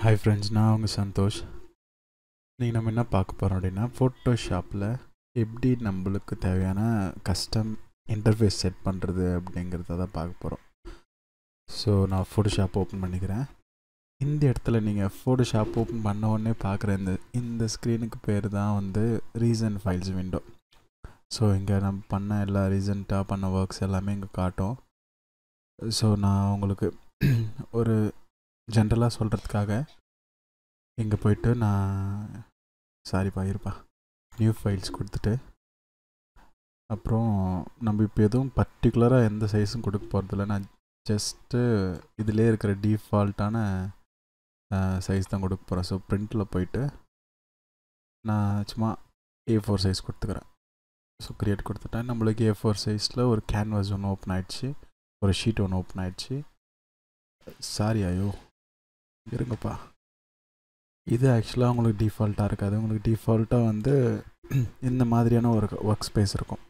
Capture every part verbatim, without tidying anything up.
Hi friends, நான் உங்கள் சந்தோஷ். நீங்கள் நம்ம என்ன பார்க்க போகிறோம் அப்படின்னா, ஃபோட்டோஷாப்பில் எப்படி நம்மளுக்கு தேவையான கஸ்டம் இன்டர்ஃபேஸ் செட் பண்ணுறது அப்படிங்கிறத தான் பார்க்க போகிறோம். ஸோ நான் ஃபோட்டோஷாப் ஓப்பன் பண்ணிக்கிறேன். இந்த இடத்துல நீங்கள் ஃபோட்டோஷாப் ஓப்பன் பண்ண உடனே பார்க்குற இந்த இந்த ஸ்க்ரீனுக்கு பேர் தான் வந்து ரீசன்ட் ஃபைல்ஸ் விண்டோ. ஸோ இங்கே நம்ம பண்ண எல்லா ரீசெண்டாக பண்ண ஒர்க்ஸ் எல்லாமே இங்கே காட்டும். ஸோ நான் உங்களுக்கு ஒரு ஜென்ரலாக சொல்கிறதுக்காக இங்கே போய்ட்டு நான் சாரிப்பா இருப்பா நியூ ஃபைல்ஸ் கொடுத்துட்டு, அப்புறம் நம்ம இப்போ எதுவும் பர்டிகுலராக எந்த சைஸும் கொடுக்க போகிறதில்ல. நான் ஜஸ்ட்டு இதிலே இருக்கிற டிஃபால்ட்டான சைஸ் தான் கொடுக்க போகிறேன். ஸோ பிரிண்டில் போயிட்டு நான் சும்மா ஏ ஃபோர் சைஸ் கொடுத்துக்கிறேன். ஸோ க்ரியேட் கொடுத்துட்டேன். நம்மளுக்கு ஏ ஃபோர் சைஸில் ஒரு கேன்வாஸ் ஒன்று ஓப்பன் ஆகிடுச்சு, ஒரு ஷீட் ஒன்று ஓப்பன் ஆகிடுச்சு. சாரி ஐயோ இருங்கப்பா, இது ஆக்சுவலாக உங்களுக்கு டிஃபால்ட்டாக இருக்காது. உங்களுக்கு டிஃபால்ட்டாக வந்து இந்த மாதிரியான ஒரு ஒர்க் ஸ்பேஸ் இருக்கும்.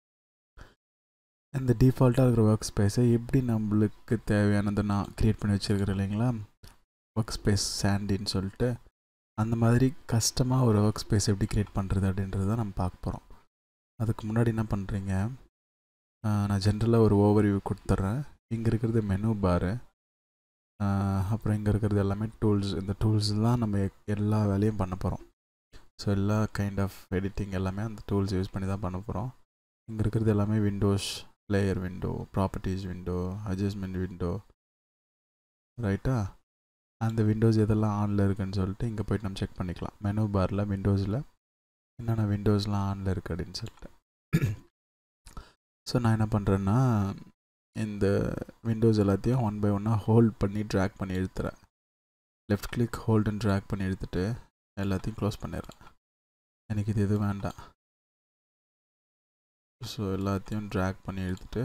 இந்த டிஃபால்ட்டாக இருக்கிற ஒர்க் ஸ்பேஸை எப்படி நம்மளுக்கு தேவையானதை நான் க்ரியேட் பண்ணி வச்சுருக்கிறேன் இல்லைங்களா, ஒர்க் ஸ்பேஸ் சாண்டின்னு சொல்லிட்டு, அந்த மாதிரி கஸ்டமாக ஒரு ஒர்க் ஸ்பேஸ் எப்படி க்ரியேட் பண்ணுறது அப்படின்றது தான் நம்ம பார்க்க போகிறோம். அதுக்கு முன்னாடி என்ன பண்ணுறீங்க, நான் ஜென்ரலாக ஒரு ஓவர்வியூ கொடுத்துட்றேன். இங்கே இருக்கிறது மெனு பாரு, அப்புறம் இங்கே இருக்கிறது எல்லாமே டூல்ஸ். இந்த டூல்ஸ் தான் நம்ம எல்லா வேலையும் பண்ண போகிறோம். ஸோ எல்லா கைண்ட் ஆஃப் எடிட்டிங் எல்லாமே அந்த டூல்ஸ் யூஸ் பண்ணி தான் பண்ண போகிறோம். இங்கே இருக்கிறது எல்லாமே windows, layer window, properties window, adjustment window, ரைட்டா? அந்த விண்டோஸ் எதெல்லாம் ஆனில் இருக்குதுன்னு சொல்லிட்டு இங்கே போய்ட்டு நம்ம செக் பண்ணிக்கலாம். மெனு பாரில் விண்டோஸில் என்னென்ன விண்டோஸ்லாம் ஆனில் இருக்குது அப்படின்னு சொல்லிட்டு. ஸோ நான் என்ன பண்ணுறேன்னா, இந்த விண்டோஸ் எல்லாத்தையும் ஒன் பை ஒன்னாக ஹோல்ட் பண்ணி ட்ராக் பண்ணி இழுத்துறேன். Left click hold and drag பண்ணி எடுத்துகிட்டு எல்லாத்தையும் க்ளோஸ் பண்ணிடுறேன். எனக்கு இது எதுவும் வேண்டாம். ஸோ எல்லாத்தையும் ட்ராக் பண்ணி எடுத்துகிட்டு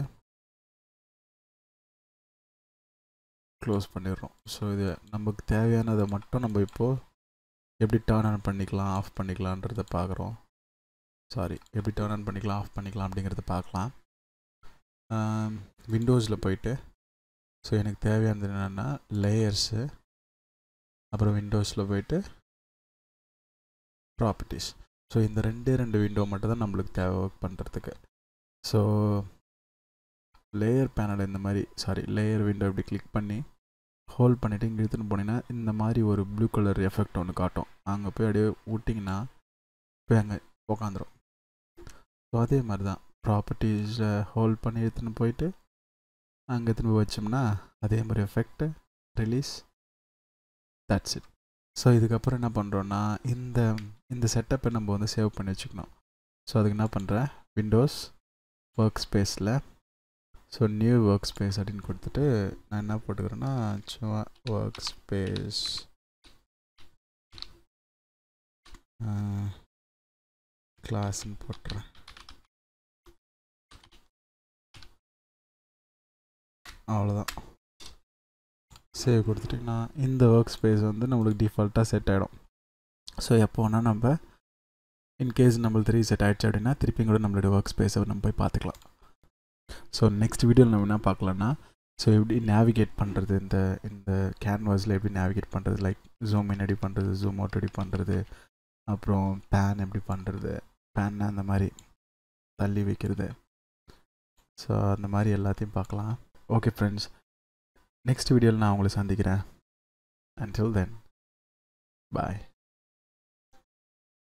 க்ளோஸ் பண்ணிடுறோம். ஸோ இது நமக்கு தேவையானதை மட்டும் நம்ம இப்போது எப்படி டர்ன் ஆன் பண்ணிக்கலாம், ஆஃப் பண்ணிக்கலான்றதை பார்க்குறோம். சாரி எப்படி டர்ன் ஆன் பண்ணிக்கலாம், ஆஃப் பண்ணிக்கலாம் அப்படிங்கிறத பார்க்கலாம். விண்டோஸில் போயிட்டு, ஸோ எனக்கு தேவையானது என்னென்னா லேயர்ஸு, அப்புறம் விண்டோஸில் போயிட்டு ப்ராப்பர்ட்டிஸ். ஸோ இந்த ரெண்டே ரெண்டு விண்டோ மட்டும் தான் நம்மளுக்கு தேவை ஒர்க் பண்ணுறதுக்கு. ஸோ லேயர் பேனல் இந்த மாதிரி சாரி லேயர் விண்டோ இப்படி கிளிக் பண்ணி ஹோல்ட் பண்ணிவிட்டு இங்கே எடுத்துன்னு போனீங்கன்னா இந்த மாதிரி ஒரு ப்ளூ கலர் எஃபெக்ட் ஒன்று காட்டும். அங்கே போய் அப்படியே விட்டிங்கன்னா போய் அங்கே உக்காந்துரும். ஸோ அதே மாதிரி தான் ப்ராப்பர்ட்டிஸை ஹோல்ட் பண்ணி எடுத்துன்னு போயிட்டு அங்கே எடுத்துன்னு போய் வச்சோம்னா அதே மாதிரி effect release, that's it. So இதுக்கப்புறம் என்ன பண்ணுறோன்னா, இந்த இந்த செட்டப்பை நம்ம வந்து சேவ் பண்ணி வச்சுக்கணும். ஸோ அதுக்கு என்ன பண்ணுறேன், விண்டோஸ் ஒர்க் ஸ்பேஸில் ஸோ நியூ ஒர்க் ஸ்பேஸ் அப்படின்னு கொடுத்துட்டு நான் என்ன போட்டுக்கிறேன்னா சும்மா ஒர்க் ஸ்பேஸ் கிளாஸ்ன்னு போட்டுறேன். அவ்வளோதான். சேவ் கொடுத்துட்டிங்கன்னா இந்த ஒர்க் ஸ்பேஸ் வந்து நம்மளுக்கு டிஃபால்ட்டாக செட் ஆகிடும். ஸோ எப்போ வேணால் நம்ம இன்கேஸ் நம்மளுக்கு ரீசெட் ஆகிடுச்சு அப்படின்னா திருப்பி கூட நம்மளுடைய ஒர்க் ஸ்பேஸை நம்ம போய் பார்த்துக்கலாம். ஸோ நெக்ஸ்ட் வீடியோவில் நம்ம என்ன பார்க்கலான்னா, ஸோ எப்படி நேவிகேட் பண்ணுறது, இந்த இந்த கேன்வாஸில் எப்படி நேவிகேட் பண்ணுறது, லைக் ஜூம் இன் எப்படி பண்ணுறது, ஜூம் அவுட் எப்படி பண்ணுறது, அப்புறம் பேன் எப்படி பண்ணுறது, பேன்னா அந்த மாதிரி தள்ளி வைக்கிறது. ஸோ அந்த மாதிரி எல்லாத்தையும் பார்க்கலாம். ஓகே ஃப்ரெண்ட்ஸ், நெக்ஸ்ட் வீடியோவில் நான் உங்களை சந்திக்கிறேன். Until then, bye.